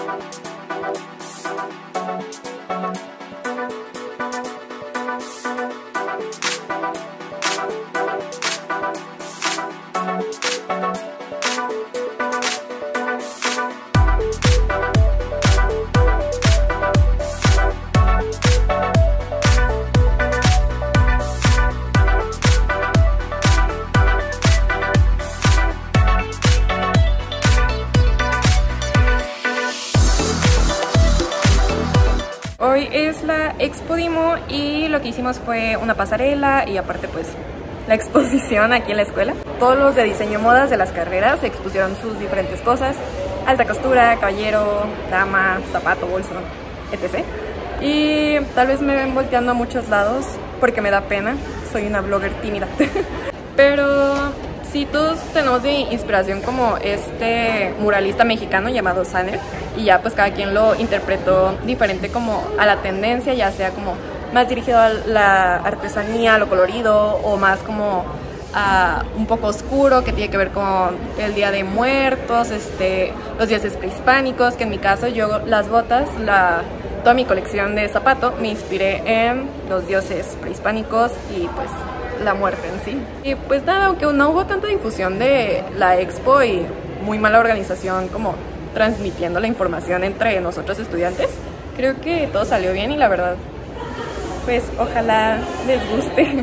Hoy es la Expo Dimo y lo que hicimos fue una pasarela y aparte pues la exposición aquí en la escuela. Todos los de diseño modas de las carreras expusieron sus diferentes cosas: alta costura, caballero, dama, zapato, bolso, etc. Y tal vez me ven volteando a muchos lados porque me da pena, soy una blogger tímida. Pero sí, todos tenemos de inspiración como este muralista mexicano llamado Saner, y ya pues cada quien lo interpretó diferente como a la tendencia, ya sea como más dirigido a la artesanía, a lo colorido, o más como a un poco oscuro, que tiene que ver con el Día de Muertos, los dioses prehispánicos, que en mi caso yo las botas, toda mi colección de zapato me inspiré en los dioses prehispánicos y pues la muerte en sí. Y pues nada, aunque no hubo tanta difusión de la expo y muy mala organización como transmitiendo la información entre nosotros estudiantes, creo que todo salió bien y la verdad pues ojalá les guste.